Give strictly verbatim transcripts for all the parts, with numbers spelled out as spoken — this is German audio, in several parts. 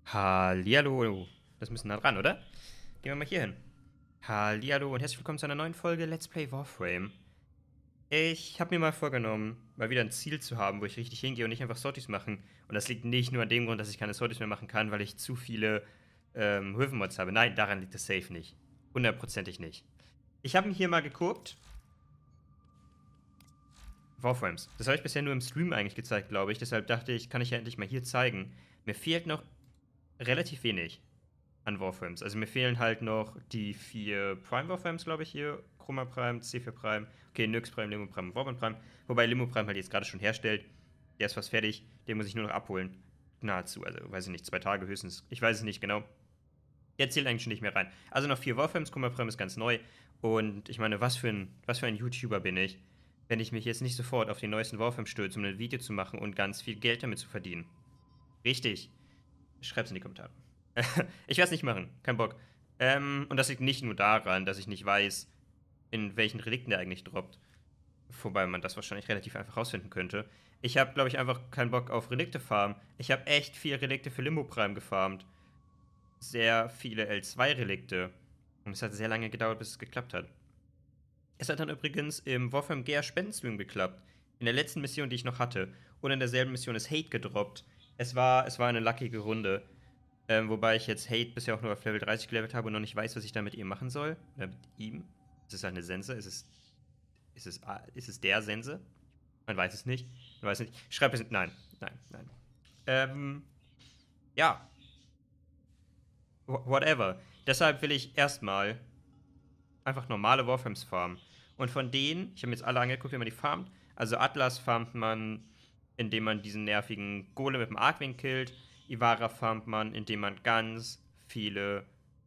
Hallihallo. Das müssen nah dran, oder? Gehen wir mal hier hin. Hallihallo und herzlich willkommen zu einer neuen Folge Let's Play Warframe. Ich habe mir mal vorgenommen, mal wieder ein Ziel zu haben, wo ich richtig hingehe und nicht einfach Sorties machen. Und das liegt nicht nur an dem Grund, dass ich keine Sorties mehr machen kann, weil ich zu viele ähm, Riven-Mods habe. Nein, daran liegt es safe nicht. Hundertprozentig nicht. Ich habe mir hier mal geguckt. Warframes. Das habe ich bisher nur im Stream eigentlich gezeigt, glaube ich. Deshalb dachte ich, kann ich ja endlich mal hier zeigen. Mir fehlt noch relativ wenig an Warframes. Also mir fehlen halt noch die vier Prime Warframes, glaube ich, hier. Chroma Prime, C vier Prime, okay, Nyx Prime, Limo Prime und Warband Prime. Wobei Limo Prime halt jetzt gerade schon herstellt. Der ist fast fertig. Den muss ich nur noch abholen. Nahezu. Also, weiß ich nicht, zwei Tage höchstens. Ich weiß es nicht genau. Der zählt eigentlich schon nicht mehr rein. Also noch vier Warframes. Chroma Prime ist ganz neu. Und ich meine, was für ein, was für ein YouTuber bin ich, wenn ich mich jetzt nicht sofort auf den neuesten Warframe stürze, um ein Video zu machen und ganz viel Geld damit zu verdienen. Richtig. Schreib's in die Kommentare. Ich werde es nicht machen. Kein Bock. Ähm, und das liegt nicht nur daran, dass ich nicht weiß, in welchen Relikten der eigentlich droppt. Wobei man das wahrscheinlich relativ einfach rausfinden könnte. Ich habe, glaube ich, einfach keinen Bock auf Relikte farmen. Ich habe echt viel Relikte für Limbo Prime gefarmt. Sehr viele L zwei Relikte. Und es hat sehr lange gedauert, bis es geklappt hat. Es hat dann übrigens im Warframe Gear Spendenstream geklappt. In der letzten Mission, die ich noch hatte. Und in derselben Mission ist Hate gedroppt. Es war, es war eine luckige Runde. Ähm, wobei ich jetzt Hate bisher auch nur auf Level dreißig gelevelt habe und noch nicht weiß, was ich da mit ihm machen soll. Oder mit ihm. Ist es halt eine Sense? Ist es, ist es, ist es der Sense? Man weiß es nicht. Man weiß nicht. Schreib es. Nein, nein, nein. Ähm, ja. Whatever. Deshalb will ich erstmal einfach normale Warframes farmen. Und von denen, ich habe mir jetzt alle angeguckt, wie man die farmt. Also Atlas farmt man, indem man diesen nervigen Golem mit dem Arcwing killt. Ivara farmt man, indem man ganz viele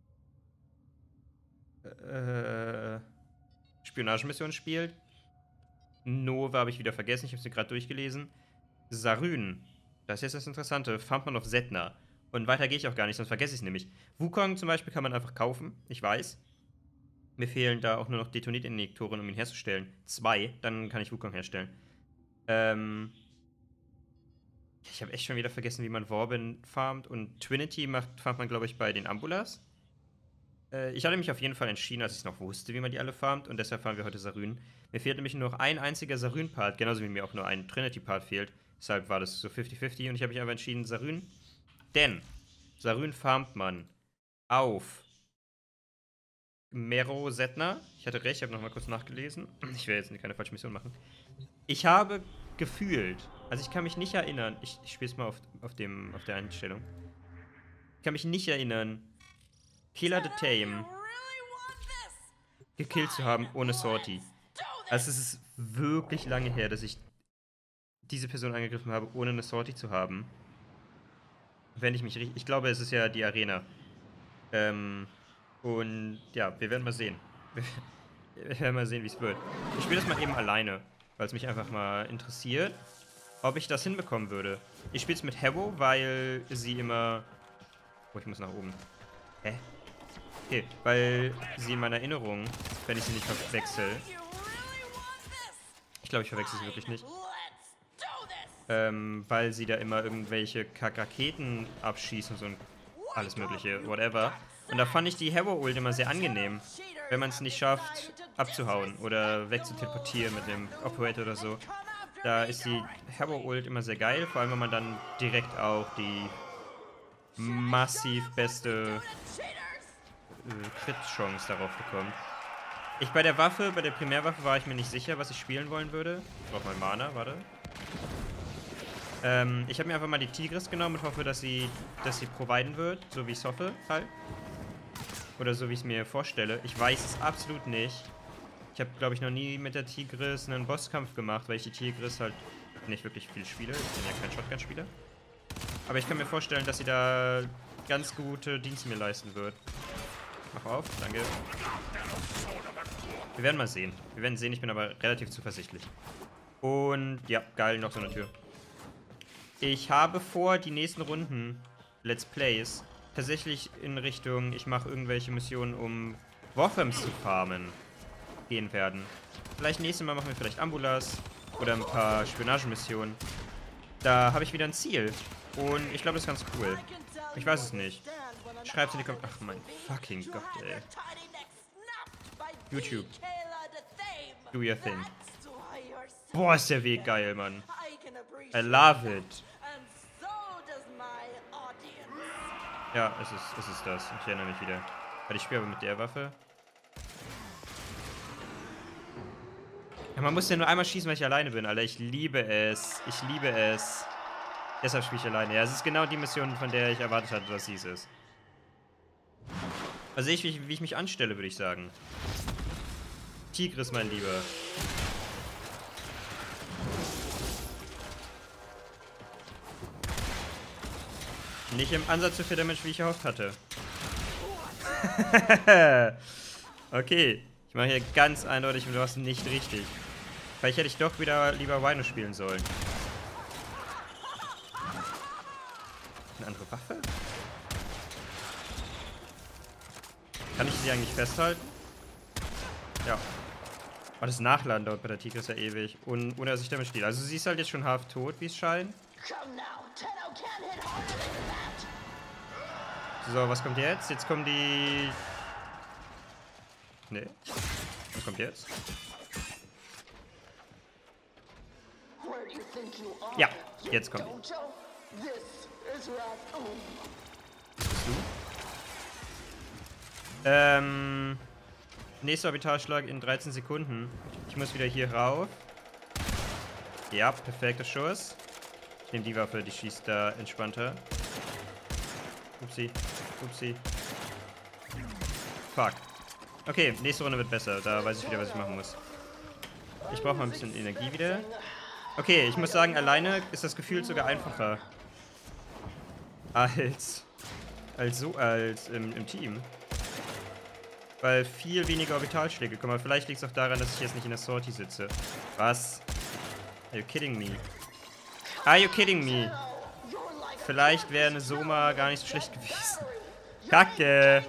äh, Spionagemissionen spielt. Nova habe ich wieder vergessen, ich habe sie gerade durchgelesen. Saryn, das ist jetzt das Interessante, farmt man auf Setna. Und weiter gehe ich auch gar nicht, sonst vergesse ich es nämlich. Wukong zum Beispiel kann man einfach kaufen, ich weiß. Mir fehlen da auch nur noch Detonit-Injektoren, um ihn herzustellen. Zwei, dann kann ich Wukong herstellen. Ähm... Ich habe echt schon wieder vergessen, wie man Warbin farmt. Und Trinity macht, farmt man, glaube ich, bei den Ambulas. Äh, ich hatte mich auf jeden Fall entschieden, als ich noch wusste, wie man die alle farmt. Und deshalb farmen wir heute Saryn. Mir fehlt nämlich nur noch ein einziger Saryn-Part, genauso wie mir auch nur ein Trinity-Part fehlt. Deshalb war das so fünfzig fünfzig. Und ich habe mich einfach entschieden, Saryn. Denn Saryn farmt man auf Mero Setna. Ich hatte recht, ich habe nochmal kurz nachgelesen. Ich will jetzt keine falsche Mission machen. Ich habe gefühlt, also ich kann mich nicht erinnern, ich, ich spiele es mal auf, auf, dem, auf der Einstellung. Ich kann mich nicht erinnern, Killer the Tame gekillt zu haben ohne Sortie. Also es ist wirklich lange her, dass ich diese Person angegriffen habe, ohne eine Sortie zu haben. Wenn ich mich richtig... Ich glaube, es ist ja die Arena. Ähm, und ja, wir werden mal sehen. Wir werden mal sehen, wie es wird. Ich spiele das mal eben alleine, weil es mich einfach mal interessiert, ob ich das hinbekommen würde. Ich spiele es mit Hero, weil sie immer... Oh, ich muss nach oben. Hä? Okay, weil sie in meiner Erinnerung, wenn ich sie nicht verwechsel... Ich glaube, ich verwechsel sie wirklich nicht. Ähm, weil sie da immer irgendwelche Kack-Raketen abschießen und so ein alles mögliche, whatever. Und da fand ich die Hero-Ult immer sehr angenehm, wenn man es nicht schafft, abzuhauen oder wegzuteleportieren mit dem Operator oder so. Da ist die Hero-Ult immer sehr geil, vor allem wenn man dann direkt auch die massiv beste äh, Crit-Chance darauf bekommt. Ich bei der Waffe, bei der Primärwaffe war ich mir nicht sicher, was ich spielen wollen würde. Ich brauche mal Mana, warte. Ähm, ich habe mir einfach mal die Tigris genommen und hoffe, dass sie, dass sie providen wird, so wie ich es hoffe, halt. Oder so wie ich es mir vorstelle. Ich weiß es absolut nicht. Ich habe, glaube ich, noch nie mit der Tigris einen Bosskampf gemacht, weil ich die Tigris halt nicht wirklich viel spiele. Ich bin ja kein Shotgun-Spieler. Aber ich kann mir vorstellen, dass sie da ganz gute Dienste mir leisten wird. Mach auf, danke. Wir werden mal sehen. Wir werden sehen, ich bin aber relativ zuversichtlich. Und ja, geil, noch so eine Tür. Ich habe vor, die nächsten Runden Let's Plays tatsächlich in Richtung, ich mache irgendwelche Missionen, um Warframes zu farmen, gehen werden. Vielleicht nächstes Mal machen wir vielleicht Ambulas oder ein paar Spionagemissionen. Da habe ich wieder ein Ziel. Und ich glaube, das ist ganz cool. Ich weiß es nicht. Schreibt's in die Kommentare. Ach mein fucking Gott, ey. YouTube. Do your thing. Boah, ist der Weg geil, Mann. I love it. Ja, es ist, es ist das. Ich erinnere mich wieder. Weil ich spiele aber mit der Waffe. Ja, man muss ja nur einmal schießen, weil ich alleine bin, Alter. Ich liebe es. Ich liebe es. Deshalb spiele ich alleine. Ja, es ist genau die Mission, von der ich erwartet hatte, dass sie es ist. Also ich, wie, wie ich mich anstelle, würde ich sagen. Tigris, mein Lieber. Nicht im Ansatz so viel Damage, wie ich erhofft hatte. Okay. Ich mache hier ganz eindeutig und du hast nicht richtig. Vielleicht hätte ich doch wieder lieber Rhino spielen sollen. Eine andere Waffe? Kann ich sie eigentlich festhalten? Ja. Oh, das Nachladen dauert bei der Tigris ja ewig. Und ohne dass ich damit spiele. Also sie ist halt jetzt schon halb tot, wie es scheint. So, was kommt jetzt? Jetzt kommen die... Nee. Was kommt jetzt? Ja, jetzt kommt die. Ähm... Nächster Orbitalschlag in dreizehn Sekunden. Ich muss wieder hier rauf. Ja, perfekter Schuss. Ich nehme die Waffe, die schießt da entspannter. Upsi. Upsi. Fuck. Okay, nächste Runde wird besser. Da weiß ich wieder, was ich machen muss. Ich brauche mal ein bisschen Energie wieder. Okay, ich muss sagen, alleine ist das Gefühl sogar einfacher. Als... Als so... Als im, im Team. Weil viel weniger Orbitalschläge kommen. Aber vielleicht liegt es auch daran, dass ich jetzt nicht in der Sortie sitze. Was? Are you kidding me? Are you kidding me? Vielleicht wäre eine Soma gar nicht so schlecht gewesen. Kacke!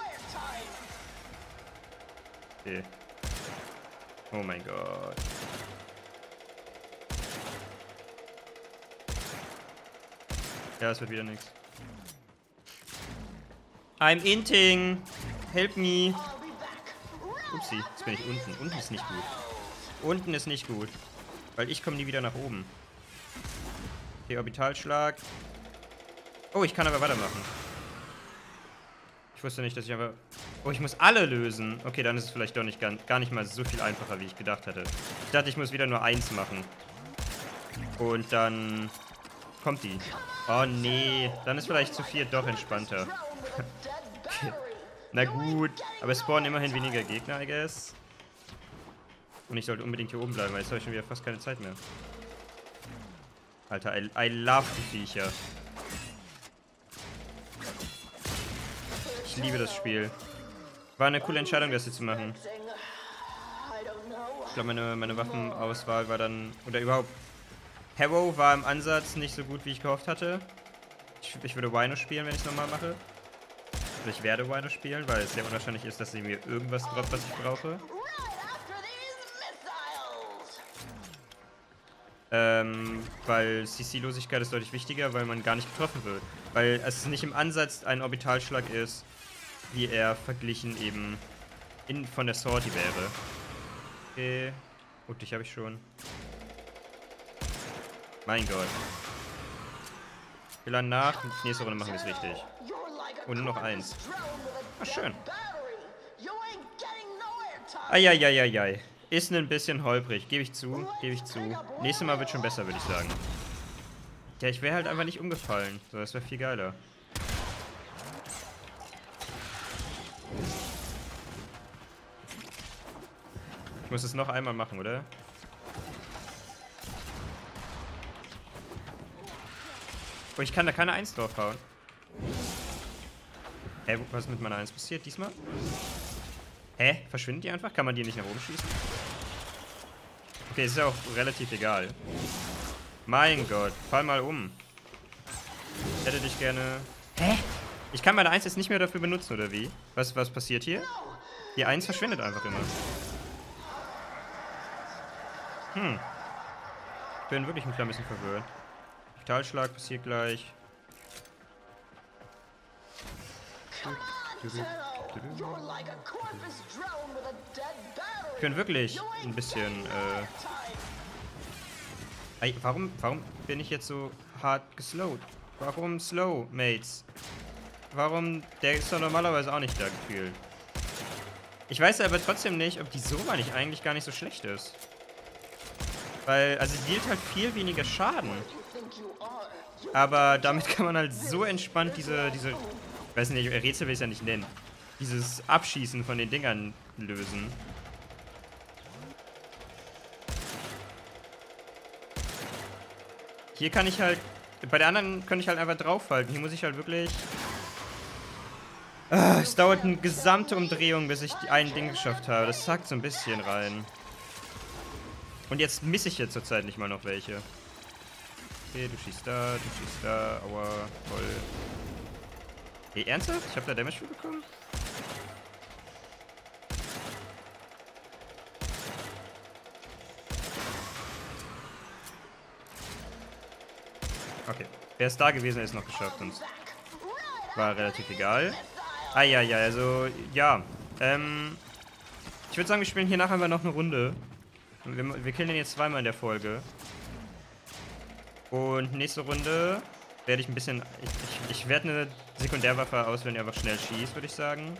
Okay. Oh mein Gott. Ja, es wird wieder nichts. I'm inting! Help me! Upsi, jetzt bin ich unten. Unten ist nicht gut. Unten ist nicht gut. Weil ich komme nie wieder nach oben. Okay, Orbitalschlag. Oh, ich kann aber weitermachen. Ich wusste nicht, dass ich aber... Oh, ich muss alle lösen. Okay, dann ist es vielleicht doch nicht gar, gar nicht mal so viel einfacher, wie ich gedacht hatte. Ich dachte, ich muss wieder nur eins machen. Und dann... kommt die. Oh, nee. Dann ist vielleicht zu viel doch entspannter. Okay. Na gut. Aber es spawnen immerhin weniger Gegner, I guess. Und ich sollte unbedingt hier oben bleiben, weil jetzt habe ich schon wieder fast keine Zeit mehr. Alter, I, I love die Viecher. Ich liebe das Spiel. War eine coole Entscheidung, das hier zu machen. Ich glaube, meine, meine Waffenauswahl war dann... Oder überhaupt... Harrow war im Ansatz nicht so gut, wie ich gehofft hatte. Ich, ich würde Rhino spielen, wenn ich es nochmal mache. Oder ich werde Rhino spielen, weil es sehr unwahrscheinlich ist, dass sie mir irgendwas droppt, was ich brauche. Ähm, weil C C-Losigkeit ist deutlich wichtiger, weil man gar nicht getroffen wird. Weil es nicht im Ansatz ein Orbitalschlag ist, wie er verglichen eben in, von der Sortie wäre. Okay. Gut, dich habe ich schon. Mein Gott. Wir laden nach. Nächste Runde machen wir es richtig. Und nur noch eins. Ach, schön. Eieieiei. Ist ein bisschen holprig. Gebe ich zu. Gebe ich zu. Nächstes Mal wird schon besser, würde ich sagen. Ja, ich wäre halt einfach nicht umgefallen. So, das wäre viel geiler. Ich muss es noch einmal machen, oder? Oh, ich kann da keine eins draufhauen. Hä, was ist mit meiner eins passiert diesmal? Hä? Verschwindet die einfach? Kann man die nicht nach oben schießen? Okay, ist ja auch relativ egal. Mein Gott, fall mal um. Ich hätte dich gerne... Hä? Ich kann meine eins jetzt nicht mehr dafür benutzen, oder wie? Was, was passiert hier? Die eins verschwindet einfach immer. Hm. Ich bin wirklich ein klein bisschen verwirrt. Orbitalschlag passiert gleich. Ich bin wirklich ein bisschen, äh... Ey, warum, warum bin ich jetzt so hart geslowt? Warum slow, Mates? Warum? Der ist doch normalerweise auch nicht da gefühlt. Ich weiß aber trotzdem nicht, ob die Soma nicht eigentlich gar nicht so schlecht ist. Weil, also sie dealt halt viel weniger Schaden. Aber damit kann man halt so entspannt diese, diese, weiß nicht, Rätsel will ich es ja nicht nennen, dieses Abschießen von den Dingern lösen. Hier kann ich halt, bei der anderen kann ich halt einfach draufhalten. Hier muss ich halt wirklich... Ah, es dauert eine gesamte Umdrehung, bis ich ein Ding geschafft habe. Das zackt so ein bisschen rein. Und jetzt misse ich jetzt zur Zeit nicht mal noch welche. Okay, du schießt da, du schießt da. Aua, voll. Ey, ernsthaft? Ich habe da Damage für bekommen? Okay. Wer ist da gewesen, ist noch geschafft. Sonst war relativ egal. Ah, ja, ja, also, ja. Ähm, ich würde sagen, wir spielen hier nachher einfach noch eine Runde. Wir, wir killen den jetzt zweimal in der Folge. Und nächste Runde werde ich ein bisschen... Ich, ich, ich werde eine Sekundärwaffe auswählen, die einfach schnell schießt, würde ich sagen.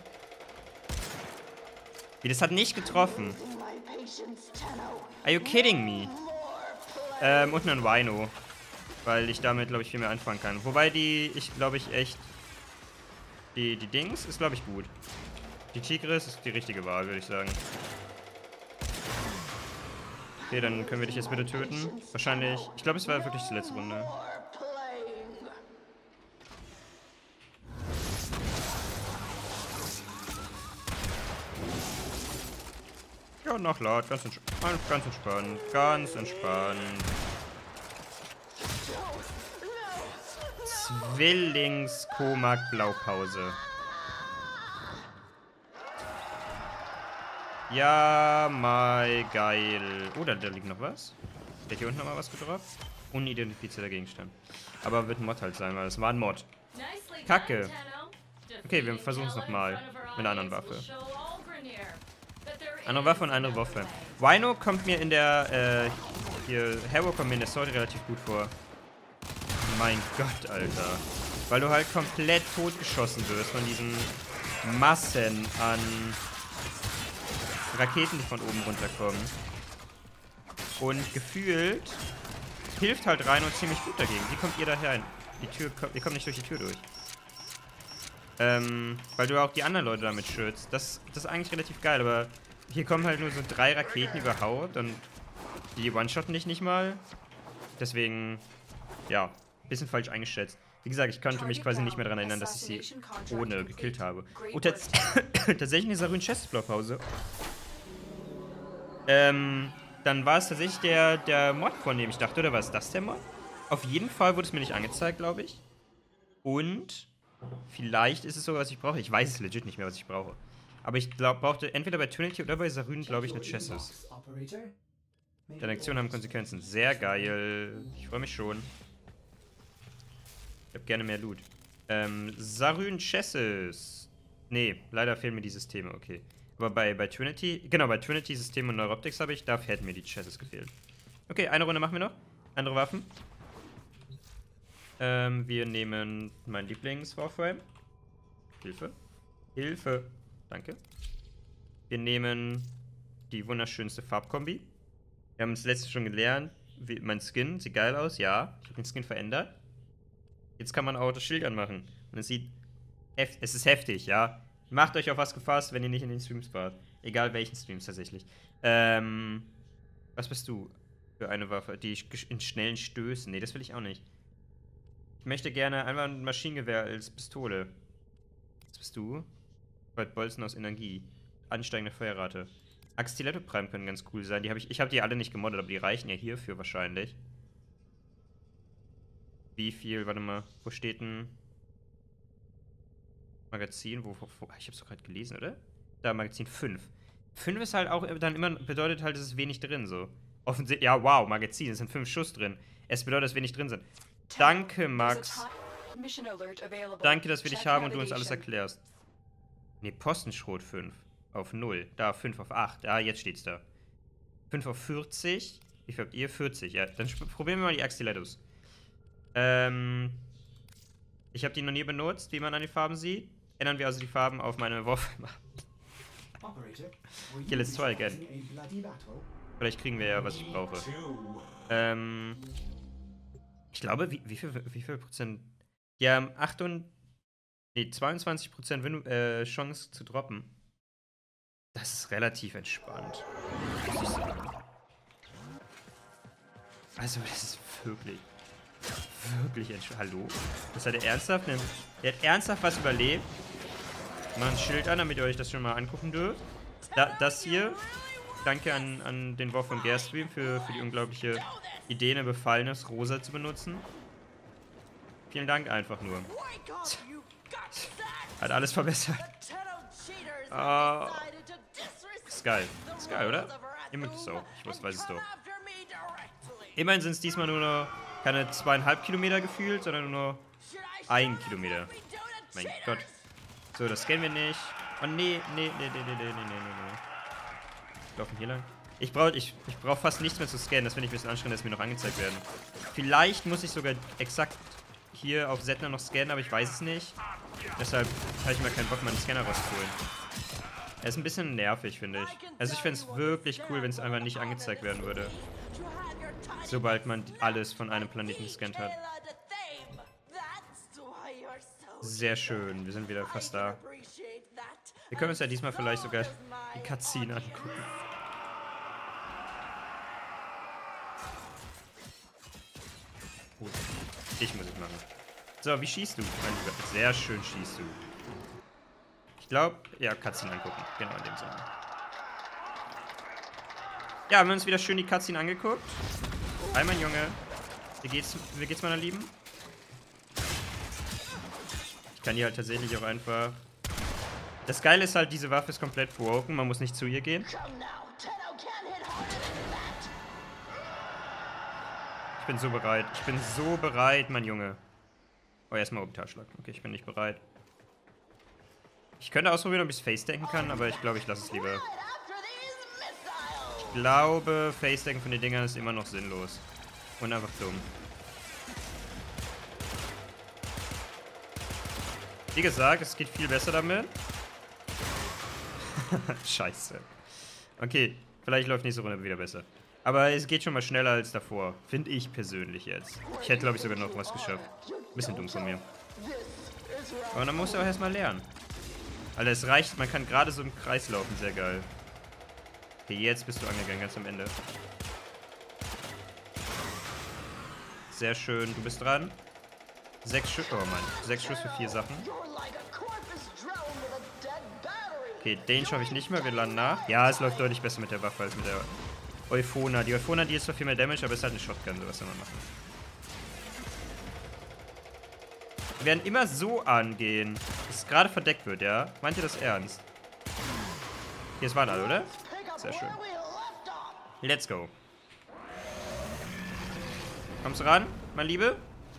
Wie, das hat nicht getroffen. Are you kidding me? Ähm, und einen Rhino. Weil ich damit, glaube ich, viel mehr anfangen kann. Wobei die, ich glaube ich echt... Die, die Dings ist, glaube ich, gut. Die Tigris ist die richtige Wahl, würde ich sagen. Okay, dann können wir dich jetzt bitte töten. Wahrscheinlich... Ich glaube, es war wirklich die letzte Runde. Ja, noch laut. Ganz, entsp ganz entspannt. Ganz entspannt. Zwillings-Komak-Blaupause. Ja, mal geil. Oh, da, da liegt noch was. Der hier unten nochmal was gedroppt. Unidentifizierter Gegenstand. Aber wird ein Mod halt sein, weil das war ein Mod. Kacke. Okay, wir versuchen es nochmal. Mit einer anderen Waffe. Andere Waffe und andere Waffe. Rhino kommt mir in der, äh, hier, Hero kommt mir in der Story relativ gut vor. Mein Gott, Alter. Weil du halt komplett totgeschossen wirst von diesen Massen an Raketen, die von oben runterkommen. Und gefühlt hilft halt Rhino ziemlich gut dagegen. Wie kommt ihr da rein? Die Tür, ihr kommt nicht durch die Tür durch. Ähm, weil du auch die anderen Leute damit schützt. Das, das ist eigentlich relativ geil, aber hier kommen halt nur so drei Raketen überhaupt und die one-shotten dich nicht mal. Deswegen, ja, bisschen falsch eingeschätzt. Wie gesagt, ich konnte mich quasi nicht mehr daran erinnern, dass ich sie ohne gekillt habe. Und tats tatsächlich eine Sarune Chest Blaupause. Ähm, dann war es tatsächlich der, der Mod, von dem ich dachte, oder war es das der Mod? Auf jeden Fall wurde es mir nicht angezeigt, glaube ich. Und vielleicht ist es sogar, was ich brauche. Ich weiß es legit nicht mehr, was ich brauche. Aber ich glaub, brauchte entweder bei Trinity oder bei Sarune, glaube ich, eine Chassis. Deine Aktionen haben Konsequenzen. Sehr geil. Ich freue mich schon. Ich habe gerne mehr Loot. Ähm, Sarune Chassis. Nee, leider fehlen mir die Systeme, okay. Aber bei, bei Trinity, genau, bei Trinity Systeme und Neuroptics habe ich, dafür hätten mir die Chassis gefehlt. Okay, eine Runde machen wir noch. Andere Waffen. Ähm, wir nehmen mein Lieblings-Warframe. Hilfe. Hilfe. Danke. Wir nehmen die wunderschönste Farbkombi. Wir haben es letztens schon gelernt. Wie, mein Skin sieht geil aus, ja. Ich habe den Skin verändert. Jetzt kann man auch das Schild anmachen. Und es sieht... Es ist heftig, ja. Macht euch auf was gefasst, wenn ihr nicht in den Streams wart. Egal welchen Streams tatsächlich. Ähm... Was bist du für eine Waffe? Die in schnellen Stößen. Nee, das will ich auch nicht. Ich möchte gerne einfach ein Maschinengewehr als Pistole. Was bist du? Bald Bolzen aus Energie. Ansteigende Feuerrate. Axe-Stiletto Prime können ganz cool sein. Die hab ich ich habe die alle nicht gemoddet, aber die reichen ja hierfür wahrscheinlich. Wie viel? Warte mal. Wo steht ein Magazin? Wo, wo, wo ich hab's doch gerade gelesen, oder? Da, Magazin fünf. fünf ist halt auch dann immer, bedeutet halt, es ist wenig drin, so. Offensichtlich, ja, wow, Magazin, es sind fünf Schuss drin. Es bedeutet, dass wenig drin sind. Danke, Max. Danke, dass wir dich haben und du uns alles erklärst. Ne, Postenschrot fünf auf null. Da, fünf auf acht. Ah, jetzt steht's da. fünf auf vierzig. Wie viel habt ihr? vierzig. Ja, dann probieren wir mal die Axilettos. Ähm. Ich habe die noch nie benutzt, wie man an den Farben sieht. Ändern wir also die Farben auf meine Warframe. Okay, let's try again. Vielleicht kriegen wir ja, was ich brauche. Ähm. Ich glaube, wie, wie, viel, wie viel Prozent? Die haben acht und, nee, zweiundzwanzig Prozent Win äh, Chance zu droppen. Das ist relativ entspannt. Muss ich sagen. Also, das ist wirklich, wirklich entspannt. Hallo? Das hat er ernsthaft? Ne? Der hat ernsthaft was überlebt. Macht ein Schild an, damit ihr euch das schon mal angucken dürft. Da, das hier. Danke an, an den Warframe Gearstream für, für die unglaubliche Idee, eine Befallenes Rosa zu benutzen. Vielen Dank einfach nur. Hat alles verbessert. Oh. Ist geil. Ist geil, oder? Ihr mögt es auch. Ich weiß, weiß es doch. Immerhin sind es diesmal nur noch keine zweieinhalb Kilometer gefühlt, sondern nur noch ein Kilometer. Mein Gott. So, das scannen wir nicht. Oh, nee, nee, nee, nee, nee, nee, nee, nee, nee. Laufen hier lang. Ich brauche ich, ich brauch fast nichts mehr zu scannen. Das finde ich ein bisschen anstrengend, dass mir noch angezeigt werden. Vielleicht muss ich sogar exakt hier auf Setner noch scannen, aber ich weiß es nicht. Deshalb habe ich mal keinen Bock, meinen Scanner rauszuholen. Er ist ein bisschen nervig, finde ich. Also ich fände es wirklich cool, wenn es einfach nicht angezeigt werden würde. Sobald man alles von einem Planeten gescannt hat. Sehr schön, wir sind wieder fast da. Wir können uns ja diesmal vielleicht sogar die Cutscene angucken. Gut, ich muss es machen. So, wie schießt du, mein Lieber? Sehr schön schießt du. Ich glaube, ja, Cutscene angucken. Genau, in dem Sinne. Ja, haben wir uns wieder schön die Cutscene angeguckt. Hi, mein Junge. Wie geht's, wie geht's meiner Lieben? Ich kann die halt tatsächlich auch einfach... Das Geile ist halt, diese Waffe ist komplett broken. Man muss nicht zu ihr gehen. Ich bin so bereit. Ich bin so bereit, mein Junge. Oh, erstmal Orbitalschlag. Okay, ich bin nicht bereit. Ich könnte ausprobieren, ob ich es Face-Decken kann, aber ich glaube, ich lasse es lieber. Ich glaube, Face-Decken von den Dingern ist immer noch sinnlos. Und einfach dumm. Wie gesagt, es geht viel besser damit. Scheiße. Okay, vielleicht läuft nächste Runde wieder besser. Aber es geht schon mal schneller als davor. Finde ich persönlich jetzt. Ich hätte, glaube ich, sogar noch was geschafft. Bisschen dumm von mir. Aber dann musst du auch erstmal lernen. Alter, es reicht, man kann gerade so im Kreis laufen, sehr geil. Okay, jetzt bist du angegangen, ganz am Ende. Sehr schön, du bist dran. Sechs Schuss, oh Mann, sechs Schuss für vier Sachen. Okay, den schaffe ich nicht mehr, wir landen nach. Ja, es läuft deutlich besser mit der Waffe als mit der Euphona. Die Euphona, die ist zwar viel mehr Damage, aber ist halt eine Shotgun, so was soll man machen. Wir werden immer so angehen, dass es gerade verdeckt wird, ja? Meint ihr das ernst? Hier, es waren alle, oder? Sehr schön. Let's go. Kommst du ran, mein Liebe?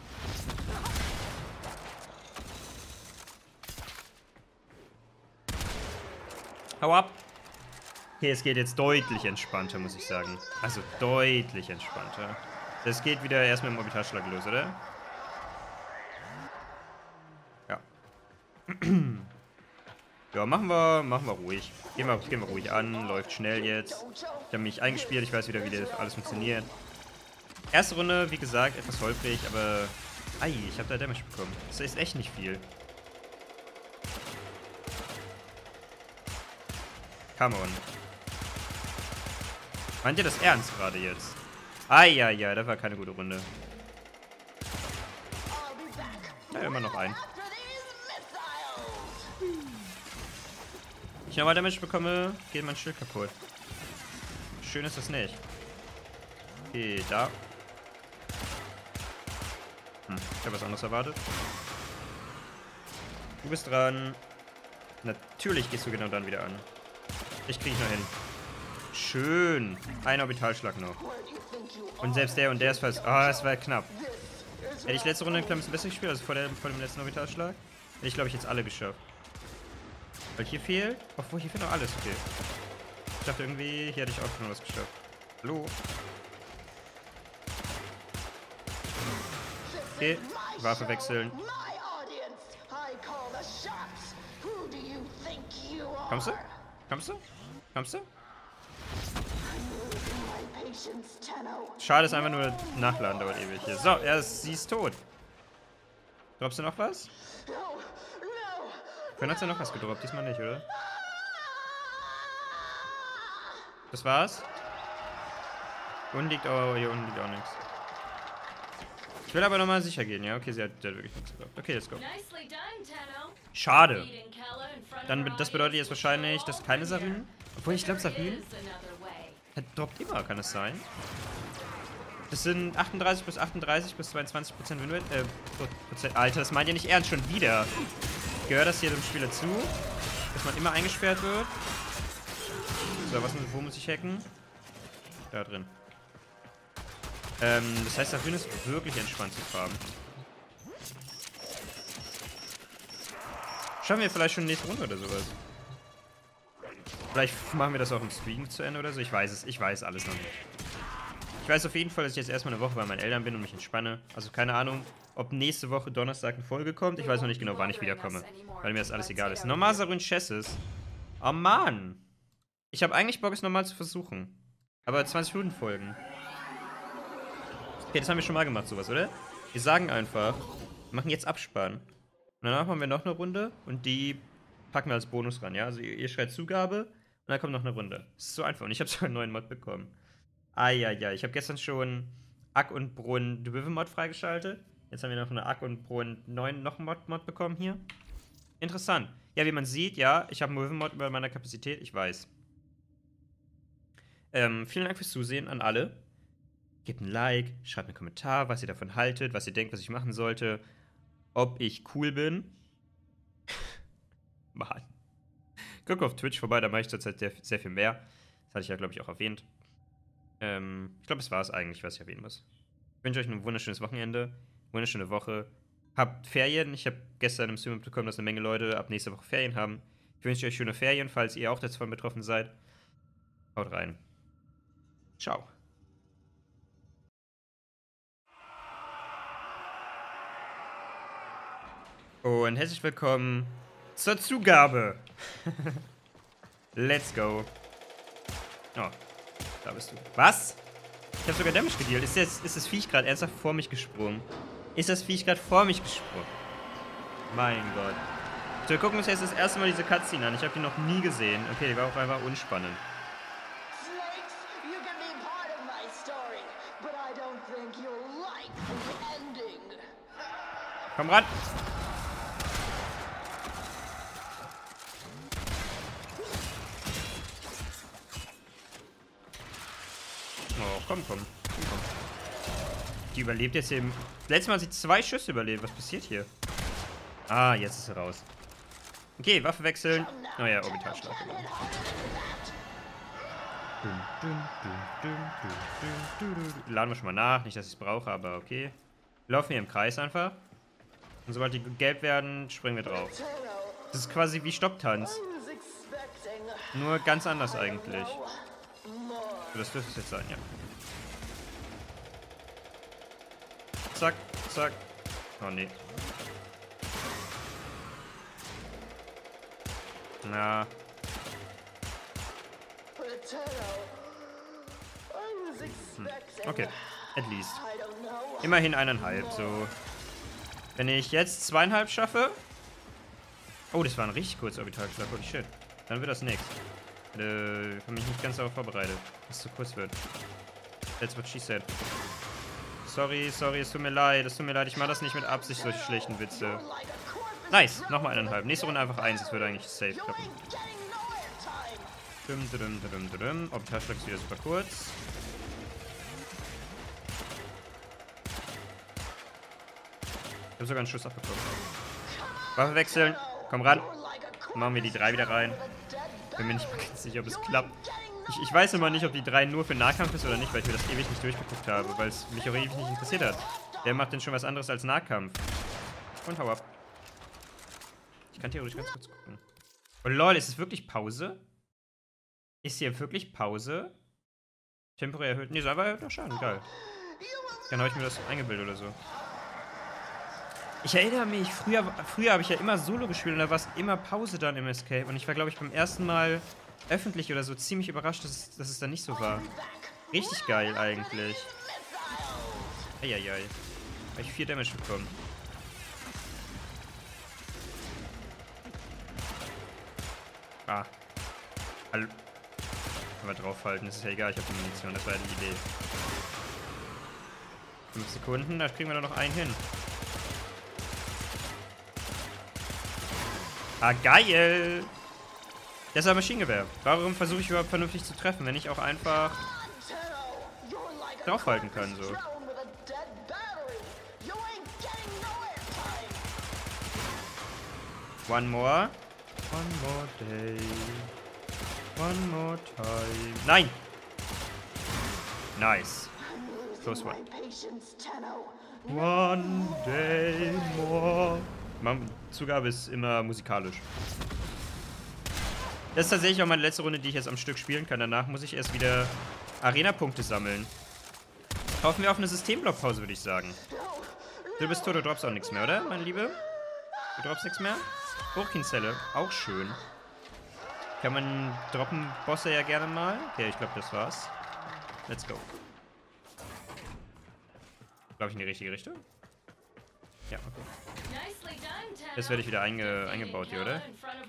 Hau ab. Okay, es geht jetzt deutlich entspannter, muss ich sagen. Also deutlich entspannter. Das geht wieder erst mit dem Orbitalschlag los, oder? Ja. Ja, machen wir, machen wir ruhig. Gehen wir, gehen wir ruhig an, läuft schnell jetzt. Ich habe mich eingespielt, ich weiß wieder, wie das alles funktioniert. Erste Runde, wie gesagt, etwas holprig, aber... Ei, ich habe da Damage bekommen. Das ist echt nicht viel. Come on. Meint ihr das ernst gerade jetzt? Eieiei, das war keine gute Runde. Ja, immer noch ein. Ich nochmal Damage bekomme, geht mein Schild kaputt. Schön ist das nicht. Okay, da. Hm, ich habe was anderes erwartet. Du bist dran. Natürlich gehst du genau dann wieder an. Ich kriege ich noch hin. Schön. Ein Orbitalschlag noch. Und selbst der und der ist fast... Ah, oh, es war knapp. Hätte ich letzte Runde ein kleines bisschen besser gespielt, also vor, der, vor dem letzten Orbitalschlag, hätte ich, glaube ich, jetzt alle geschafft. Weil hier fehlt... Obwohl, hier fehlt noch alles, okay. Ich dachte irgendwie, hier hätte ich auch schon was geschafft. Hallo? Okay, Waffe wechseln. Kommst du? Kommst du? Kommst du? Schade, ist einfach nur Nachladen dauert ewig hier. So, er ist, sie ist tot. Droppst du noch was? Vorhin hat sie noch was gedroppt, diesmal nicht, oder? Das war's? Unten liegt auch, hier unten liegt auch nichts. Ich will aber nochmal sicher gehen, ja? Okay, sie hat, sie hat wirklich nichts gedroppt. Okay, let's go. Schade. Dann, das bedeutet jetzt wahrscheinlich, dass keine Sarinen... Obwohl, ich glaube, Sarinen... Er droppt immer, kann es sein? Das sind achtunddreißig bis achtunddreißig bis zweiundzwanzig Prozent Winrate. Äh, Prozent. Alter, das meint ihr nicht ernst schon wieder. Gehört das hier dem Spieler zu? Dass man immer eingesperrt wird? So, was, wo muss ich hacken? Da drin. Ähm, das heißt, Sarinen ist wirklich entspannt zu farmen. Schaffen wir vielleicht schon nächste Runde oder sowas. Vielleicht machen wir das auch im Stream zu Ende oder so. Ich weiß es. Ich weiß alles noch nicht. Ich weiß auf jeden Fall, dass ich jetzt erstmal eine Woche bei meinen Eltern bin und mich entspanne. Also keine Ahnung, ob nächste Woche Donnerstag eine Folge kommt. Ich weiß noch nicht genau, wann ich wiederkomme. Weil mir das alles egal ist. Normal Sarun Chesses. Oh Mann. Ich habe eigentlich Bock, es nochmal zu versuchen. Aber zwanzig Minuten Folgen. Okay, das haben wir schon mal gemacht, sowas, oder? Wir sagen einfach, wir machen jetzt Abspann. Und danach machen wir noch eine Runde und die packen wir als Bonus ran, ja? Also ihr, ihr schreibt Zugabe und dann kommt noch eine Runde. Das ist so einfach und ich habe sogar einen neuen Mod bekommen. Eieiei, ich habe gestern schon Ack und Brunn Dwarven-Mod freigeschaltet. Jetzt haben wir noch eine Ack und Brunn neuen noch Mod, Mod bekommen hier. Interessant. Ja, wie man sieht, ja, ich habe einen Dwarven-Mod über meiner Kapazität, ich weiß. Ähm, vielen Dank fürs Zusehen an alle. Gebt ein Like, schreibt einen Kommentar, was ihr davon haltet, was ihr denkt, was ich machen sollte. Ob ich cool bin. Mann. Guck auf Twitch vorbei, da mache ich zurzeit sehr, sehr viel mehr. Das hatte ich ja, glaube ich, auch erwähnt. Ähm, ich glaube, es war es eigentlich, was ich erwähnen muss. Ich wünsche euch ein wunderschönes Wochenende, wunderschöne Woche. Habt Ferien. Ich habe gestern im Stream bekommen, dass eine Menge Leute ab nächster Woche Ferien haben. Ich wünsche euch schöne Ferien, falls ihr auch davon betroffen seid. Haut rein. Ciao. Und herzlich willkommen zur Zugabe. Let's go. Oh, da bist du. Was? Ich habe sogar Damage gedealt. Ist, jetzt, ist das Viech gerade ernsthaft vor mich gesprungen? Ist das Viech gerade vor mich gesprungen? Mein Gott. So, wir gucken uns jetzt das erste Mal diese Cutscene an. Ich habe die noch nie gesehen. Okay, die war auch einfach unspannend. Komm ran! Oh, komm, komm, komm, komm. Die überlebt jetzt eben. Letztes Mal hat sie zwei Schüsse überlebt. Was passiert hier? Ah, jetzt ist sie raus. Okay, Waffe wechseln. Oh ja, Orbitalschlag. Laden wir schon mal nach. Nicht, dass ich es brauche, aber okay. Wir laufen hier im Kreis einfach. Und sobald die gelb werden, springen wir drauf. Das ist quasi wie Stopptanz. Nur ganz anders eigentlich. So, das dürfte es jetzt sein, ja. Zack, zack. Oh, nee. Na. Hm. Okay, at least. Immerhin eineinhalb, so. Wenn ich jetzt zweieinhalb schaffe... Oh, das war ein richtig kurzer Orbitalschlag, holy shit. Dann wird das nichts. Äh, ich habe mich nicht ganz darauf vorbereitet, dass es zu kurz wird. That's what she said. Sorry, sorry, es tut mir leid, es tut mir leid, ich mache das nicht mit Absicht, solche schlechten Witze. Nice, nochmal eineinhalb. Nächste Runde einfach eins, das würde eigentlich safe klappen. Dum, dum, dum, dum, dum. Orbitalschlag ist wieder super kurz. Ich habe sogar einen Schuss abbekommen. Waffe wechseln, komm ran. Dann machen wir die drei wieder rein. Bin mir nicht mal ganz sicher, ob es klappt. Ich, ich weiß immer nicht, ob die drei nur für Nahkampf ist oder nicht, weil ich mir das ewig nicht durchgeguckt habe, weil es mich auch ewig nicht interessiert hat. Wer macht denn schon was anderes als Nahkampf? Und hau ab. Ich kann theoretisch ganz kurz gucken. Oh lol, ist es wirklich Pause? Ist hier wirklich Pause? Temporär erhöht. Nee, so aber erhöht noch Schaden. Geil. Dann habe ich mir das eingebildet oder so. Ich erinnere mich, früher, früher habe ich ja immer Solo gespielt und da war es immer Pause dann im Escape. Und ich war, glaube ich, beim ersten Mal öffentlich oder so ziemlich überrascht, dass es, dass es dann nicht so war. Richtig geil eigentlich. Eieiei. Habe ich vier Damage bekommen. Ah. Hallo. Aber draufhalten, das ist ja egal, ich habe die Munition, das war ja die Idee. Fünf Sekunden, da kriegen wir doch noch einen hin. Ah, geil! Das ist ein Maschinengewehr. Warum versuche ich überhaupt vernünftig zu treffen, wenn ich auch einfach draufhalten kann, so. One more. One more day. One more time. Nein! Nice. Close one. One day more. Zugabe ist immer musikalisch. Das ist tatsächlich auch meine letzte Runde, die ich jetzt am Stück spielen kann. Danach muss ich erst wieder Arena-Punkte sammeln. Hoffen wir auf eine Systemblockpause, würde ich sagen. Du bist tot, du droppst auch nichts mehr, oder, mein Liebe? Du droppst nichts mehr? Hochkinzelle, auch schön. Kann man droppen Bosse ja gerne mal. Okay, ich glaube, das war's. Let's go. Glaube ich in die richtige Richtung? Ja, okay. Das werde ich wieder einge eingebaut hier, oder?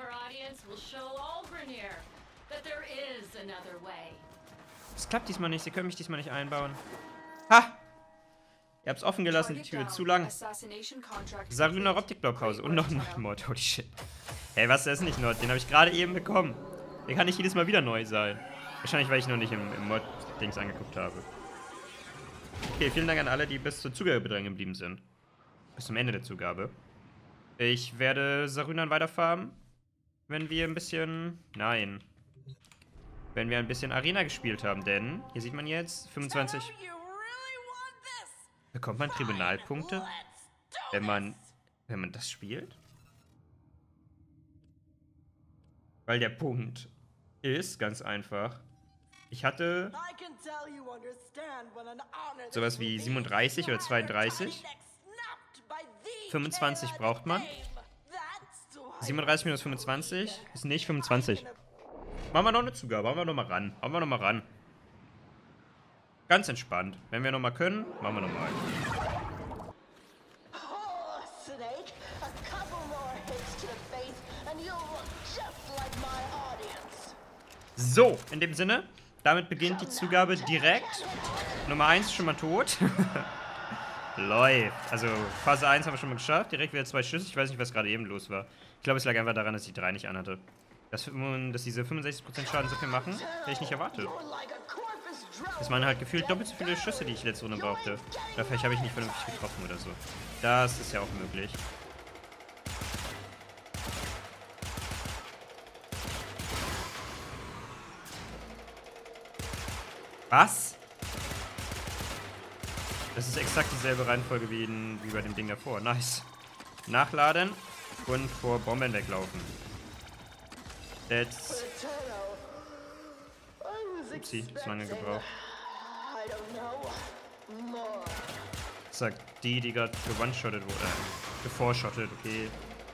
Das klappt diesmal nicht. Sie können mich diesmal nicht einbauen. Ha! Ihr habt's offen gelassen, die Tür. Zu lang. Saruna Optik-Blaupause. Und noch ein Mod. Holy shit. Hey, was ist nicht Nord? Den habe ich gerade eben bekommen. Der kann nicht jedes Mal wieder neu sein. Wahrscheinlich, weil ich noch nicht im, im Mod-Dings angeguckt habe. Okay, vielen Dank an alle, die bis zur Zugabe dran geblieben sind. Bis zum Ende der Zugabe. Ich werde Sarunan weiterfarmen, wenn wir ein bisschen... Nein. Wenn wir ein bisschen Arena gespielt haben, denn... Hier sieht man jetzt fünfundzwanzig... Bekommt man Tribunalpunkte, wenn man... Wenn man das spielt? Weil der Punkt ist ganz einfach... Ich hatte... sowas wie siebenunddreißig oder zweiunddreißig. fünfundzwanzig braucht man. siebenunddreißig minus fünfundzwanzig ist nicht fünfundzwanzig. Machen wir noch eine Zugabe. Machen wir noch mal ran. Machen wir noch mal ran. Ganz entspannt. Wenn wir noch mal können, machen wir noch mal. So, in dem Sinne, damit beginnt die Zugabe direkt. Nummer eins ist schon mal tot. Läuft. Also Phase eins haben wir schon mal geschafft. Direkt wieder zwei Schüsse. Ich weiß nicht, was gerade eben los war. Ich glaube, es lag einfach daran, dass ich drei nicht anhatte. Dass, dass diese fünfundsechzig Prozent Schaden so viel machen, hätte ich nicht erwartet. Das waren halt gefühlt doppelt so viele Schüsse, die ich letzte Runde brauchte. Oder vielleicht habe ich nicht vernünftig getroffen oder so. Das ist ja auch möglich. Was? Das ist exakt dieselbe Reihenfolge wie, in, wie bei dem Ding davor. Nice. Nachladen und vor Bomben weglaufen. That's... Upsi, das lange gebraucht. Sagt die, die gerade gewone-shottet wurde. Äh, gevorshottet, okay.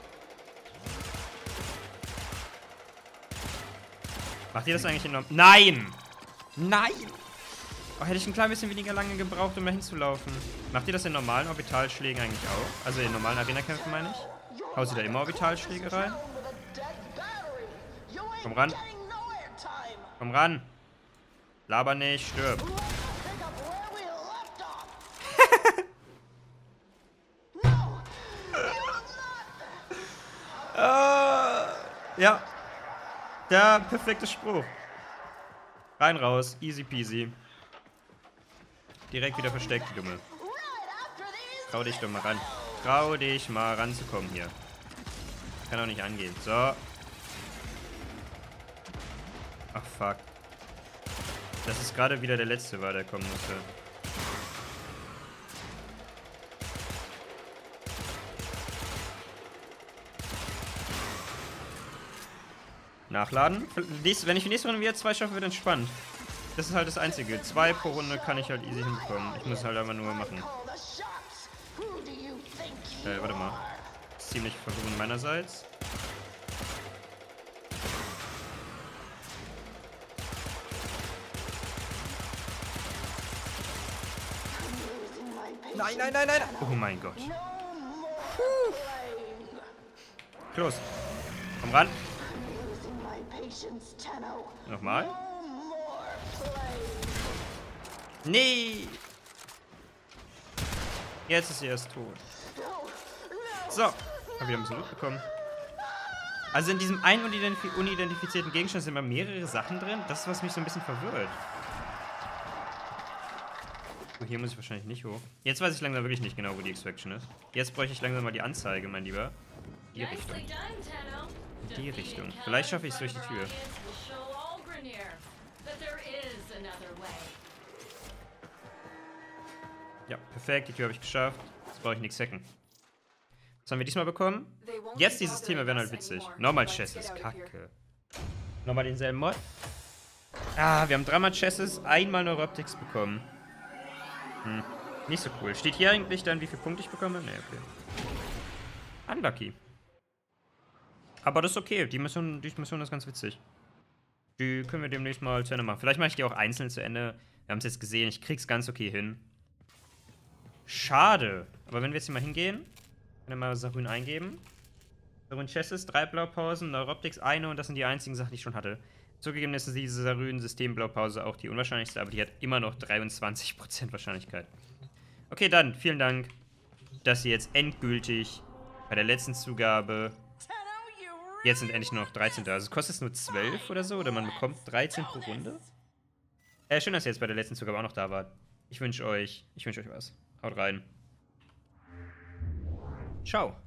Macht ihr das eigentlich enorm? Nein! Nein! Oh, hätte ich ein klein bisschen weniger lange gebraucht, um da hinzulaufen. Macht ihr das in normalen Orbitalschlägen eigentlich auch? Also in normalen Arena-Kämpfen, meine ich? Haut ihr da immer Orbitalschläge rein? Komm ran. Komm ran. Laber nicht, stirb. uh, ja. Der perfekte Spruch. Rein, raus. Easy peasy. Direkt wieder versteckt, die Dumme. Trau dich doch mal ran. Trau dich mal ranzukommen hier. Kann auch nicht angehen. So. Ach, fuck. Das ist gerade wieder der letzte war, der kommen musste. Nachladen. Wenn ich die nächste Runde wieder zwei schaffe, wird es spannend. Das ist halt das Einzige. Zwei pro Runde kann ich halt easy hinbekommen. Ich muss es halt einfach nur machen. Äh, warte mal. Ziemlich verwirrend meinerseits. Nein, nein, nein, nein. Oh mein Gott. Puh. Los. Komm ran. Nochmal. Nee. Jetzt ist sie erst tot. So. Hab wieder ein bisschen Loot bekommen. Also in diesem einen unidentif unidentifizierten Gegenstand sind immer mehrere Sachen drin. Das ist, was mich so ein bisschen verwirrt. Oh, hier muss ich wahrscheinlich nicht hoch. Jetzt weiß ich langsam wirklich nicht genau, wo die Extraction ist. Jetzt bräuchte ich langsam mal die Anzeige, mein Lieber. Die Richtung. Die Richtung. Vielleicht schaffe ich es durch die Tür. Ja, perfekt. Die Tür habe ich geschafft. Jetzt brauche ich nichts hacken. Was haben wir diesmal bekommen? Jetzt die Systeme wären halt witzig. Nochmal Chassis. Kacke. Nochmal denselben Mod. Ah, wir haben dreimal Chassis, einmal Neuroptics bekommen. Hm. Nicht so cool. Steht hier eigentlich dann, wie viele Punkte ich bekomme? Ne, okay. Unlucky. Aber das ist okay. Die Mission, die Mission ist ganz witzig. Die können wir demnächst mal zu Ende machen. Vielleicht mache ich die auch einzeln zu Ende. Wir haben es jetzt gesehen. Ich krieg's ganz okay hin. Schade. Aber wenn wir jetzt hier mal hingehen, können wir mal Sarun eingeben. Sarun Chassis, drei Blaupausen, Neuroptics eine und das sind die einzigen Sachen, die ich schon hatte. Zugegeben ist diese Sarun-System-Blaupause auch die unwahrscheinlichste, aber die hat immer noch dreiundzwanzig Prozent Wahrscheinlichkeit. Okay, dann vielen Dank, dass ihr jetzt endgültig bei der letzten Zugabe. Jetzt sind endlich nur noch dreizehn da. Also kostet es nur zwölf oder so? Oder man bekommt dreizehn pro Runde? Äh, schön, dass ihr jetzt bei der letzten Zugabe auch noch da wart. Ich wünsche euch, ich wünsche euch was. Haut rein. Ciao.